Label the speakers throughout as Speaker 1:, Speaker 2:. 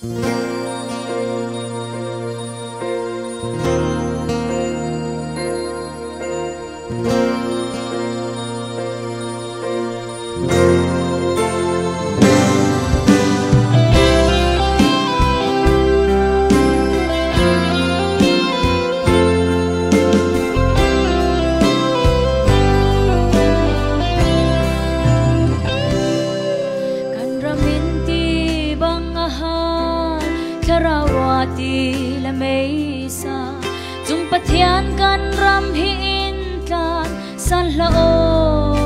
Speaker 1: Charawati la meisa chung pathian kan ram hi in kan san la o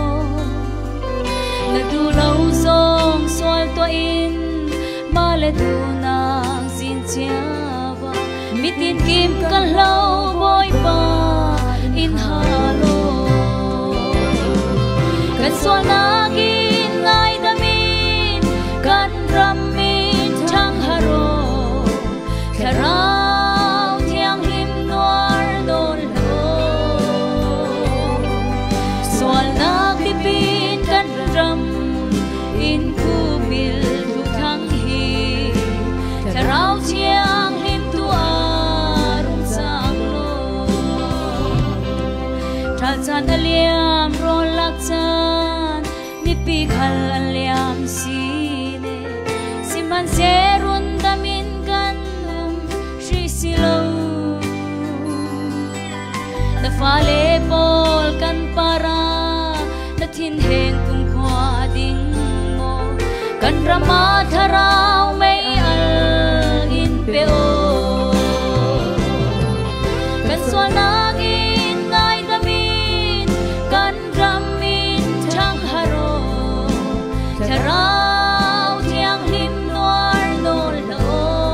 Speaker 1: na du lâu zong soal to in ma le du nang sin chiawa mitin kim kan lâu boy pa in halo kan soal nagin ngai damin kan ram min chang haro Karao tiang him nuar don lo Soal nagpipin kan ram in kubil bukang hi Karao tiang him tuarong sang lo Tralchan aliam rolak chan Nipikal aliam sine Siman serun damin kan na fale pol kan para na thin heng kum khwa ding mo kan rama tharau mai al in pe o kan so nagin ngai damin kan ramin thang haro tharau tiang lim nuar nol lo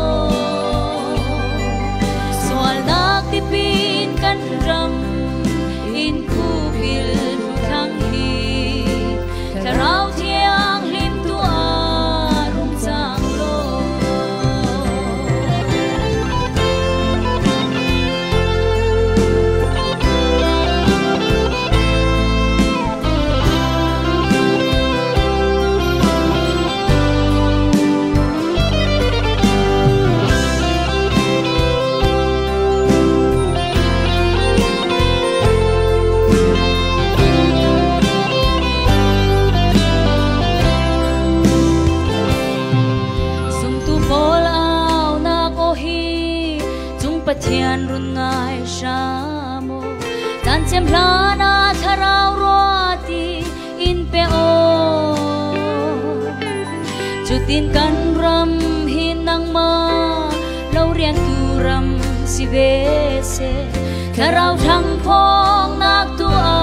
Speaker 1: Tipin kan ram in kubil bukang hi Karao tiang lim tuarong sang lo Pathian run ngai shamo tan chem plana tharau roti in pe o chutin kan ram hin nang ma lo rian tu ram si ve se tharau thang phong nak tu a